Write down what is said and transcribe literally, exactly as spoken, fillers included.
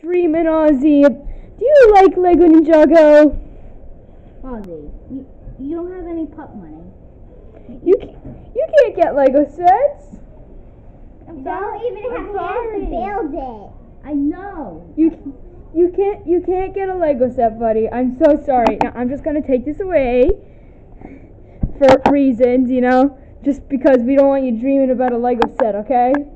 Dreamin' Ozzy. Do you like Lego Ninjago? Ozzy, you, you don't have any pup money. You can't, you can't get Lego sets. I'm You sorry. don't even I'm have sorry. hands to build it. I know. You you can't you can't get a Lego set, buddy. I'm so sorry. Now I'm just gonna take this away for reasons, you know, just because we don't want you dreaming about a Lego set, okay?